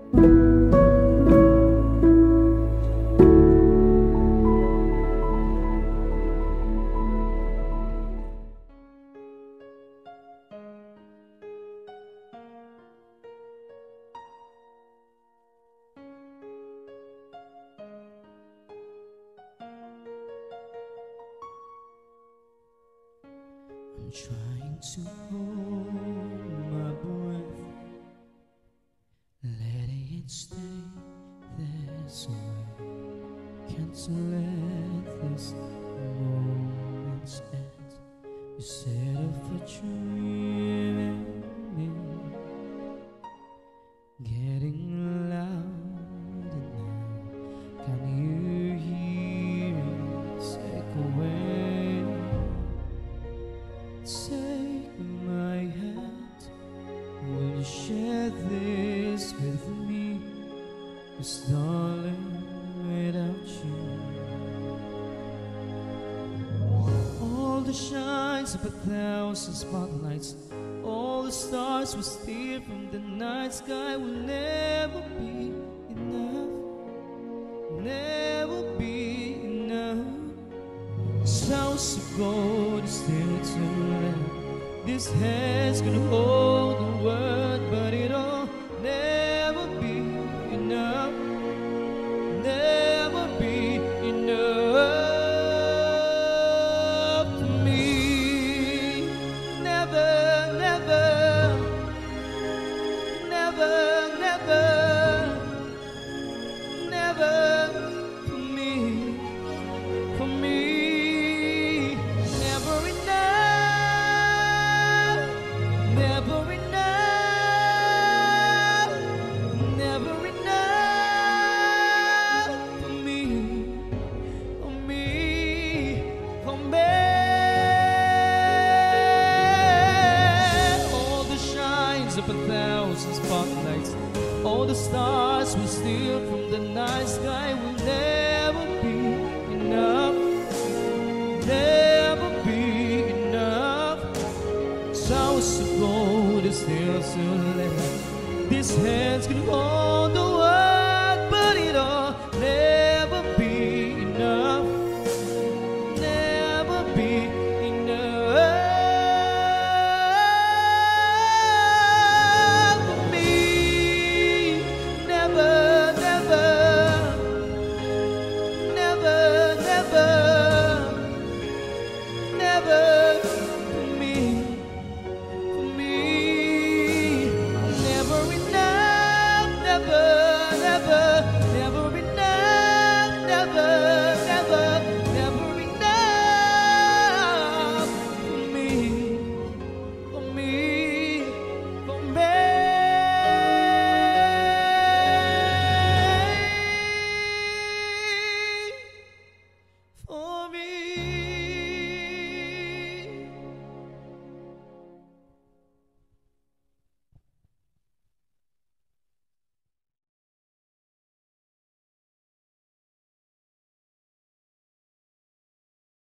I'm trying to hold my breath, letting it stay this way. Can't let this moment end. You set up for dreaming, getting louder now. Can you hear it echo away? Take my hand, will you share this with me? 'Cause darling, without you, all the shines of 1,000 spotlights, all the stars we steal from the night sky will never be enough, never be enough. This house of gold is still too late. This hand's gonna hold the world, but it'll never be enough, never be enough for me. Never, never, never, never, never for me, for me. Of 1,000 spotlights, all the stars we steal from the night sky will never be enough, never be enough. Towers of gold is still too late. This hand's gonna hold